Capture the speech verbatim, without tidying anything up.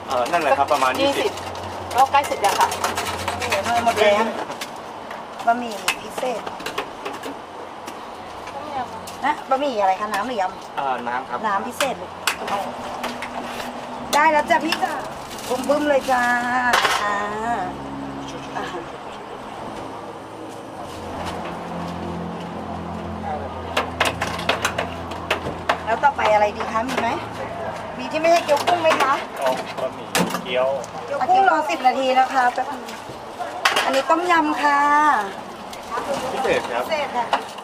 เออนั่นแหละครับประมาณยี่สิบก็ใกล้เสร็จแล้วค่ะหมดแล้วบะหมี่พิเศษนะบะหมี่อะไรคะน้ำหรือยำเออน้ำครับน้ำพิเศษลูกได้แล้วจ้ะพี่จ้ะบุ้มบึ้มเลยจ้าอ่าแล้วต่อไปอะไรดีคะมีไหมมีที่ไม่ใช่เกี๊ยวกุ้งไหมคะเอาบะหมี่เกี๊ยวเกี๊ยวกุ้งรอสิบนาทีนะคะแป๊บนึงอันนี้ต้มยำค่ะพิเศษครับพิเศษค่ะ